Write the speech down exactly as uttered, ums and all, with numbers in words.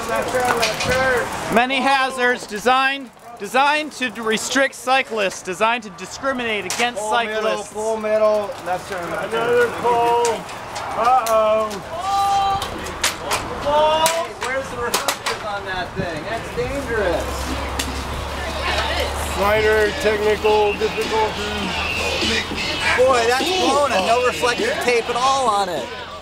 Many hazards designed designed to restrict cyclists, designed to discriminate against full cyclists. Middle, full middle, left turn, left turn. Another pull. Uh-oh. Hey, where's the reflectors on that thing? That's dangerous. Minor technical difficulties. Boy, that's blown and no reflective tape at all on it.